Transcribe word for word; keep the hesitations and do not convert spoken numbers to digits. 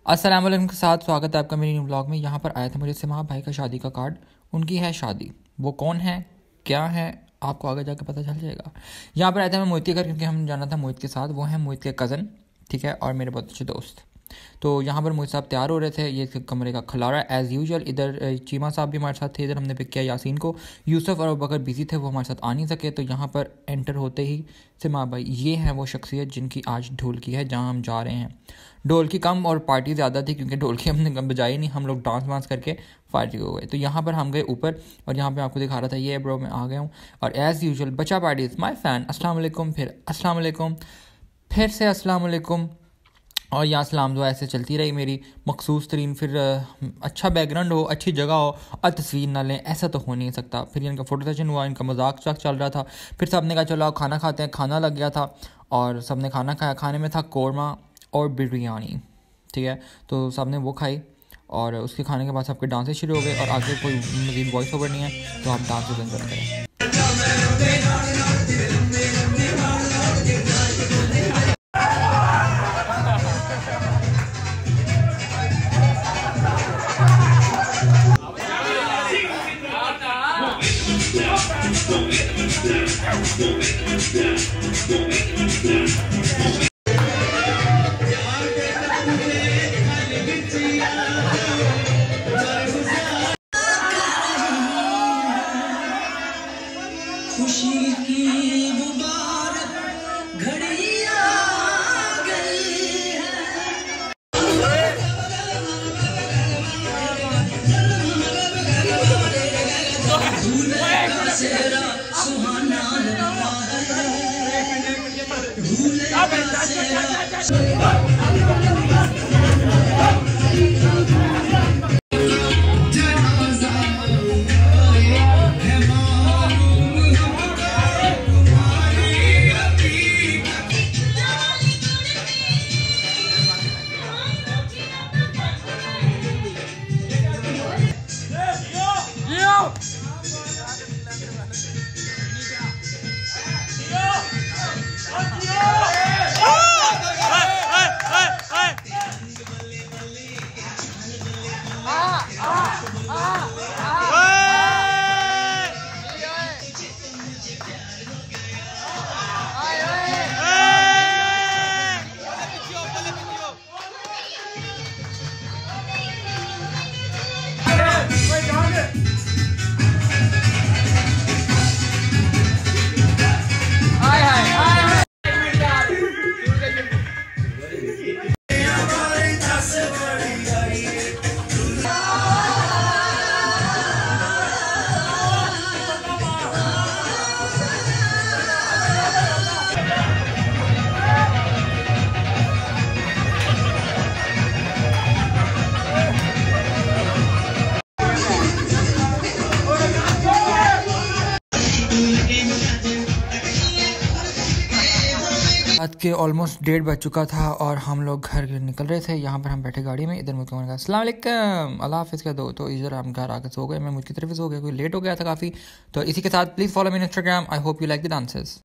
अस्सलाम वालेकुम के साथ स्वागत है आपका मेरे न्यू ब्लॉग में। यहाँ पर आया था मुझे सिमा भाई का शादी का कार्ड। उनकी है शादी, वो कौन है क्या है आपको आगे जाकर पता चल जाएगा। यहाँ पर आया था मैं मोहित के घर, क्योंकि हम जाना था मोहित के साथ। वो है मोहित के कज़न, ठीक है, और मेरे बहुत अच्छे दोस्त। तो यहाँ पर मोहित साहब तैयार हो रहे थे, ये कमरे का खलारा एज़ यूजुअल। इधर चीमा साहब भी हमारे साथ थे, इधर हमने पिक किया यासीन को। यूसुफ और अबू बकर बिजी थे, वो हमारे साथ आ नहीं सके। तो यहाँ पर एंटर होते ही सिमा भाई, ये हैं वो शख्सियत जिनकी आज ढोल की है जहाँ हम जा रहे हैं। ढोल की कम और पार्टी ज़्यादा थी, क्योंकि ढोल की हमने बजाई नहीं, हम लोग डांस वांस करके पार्टी हो गए। तो यहाँ पर हम गए ऊपर, और यहाँ पे आपको दिखा रहा था ये ब्रो मैं आ गया हूँ। और एज़ यूजुअल बच्चा पार्टी माय फ़ैन, अस्सलाम वालेकुम, फिर अस्सलाम वालेकुम, फिर से अस्सलाम वालेकुम, और यहाँ सलाम दुआ ऐसे चलती रही मेरी मखसूस तरीन। फिर अच्छा बैकग्राउंड हो, अच्छी जगह हो और तस्वीर ना लें, ऐसा तो हो नहीं सकता। फिर इनका फ़ोटो सेशन हुआ, इनका मजाक शक चल रहा था। फिर सब ने कहा चलो खाना खाते हैं, खाना लग गया था और सब ने खाना खाया। खाने में था कौरमा और बिरयानी, ठीक है। तो सब ने वो खाई और उसके खाने के बाद सबके डांसेस शुरू हो गए। और आगे कोई मज़ीद वॉइस ओवर नहीं है, तो आप डांस बंद करें। खुशी की मुबारक घड़ी आ गई है। भूले का सेहरा सुहाना लगा है, भूले का सेहरा। रात के ऑलमोस्ट डेढ़ बज चुका था और हम लोग घर निकल रहे थे। यहाँ पर हम बैठे गाड़ी में, इधर मुझको मैंने कहा अस्सलाम वालेकुम अल्लाह हाफिज़ कह दो। तो इधर हम घर आकर सो गए। मैं मुझकी तरफ सो गया, कोई लेट हो गया था काफ़ी। तो इसी के साथ please follow me on Instagram. I hope you like the dances.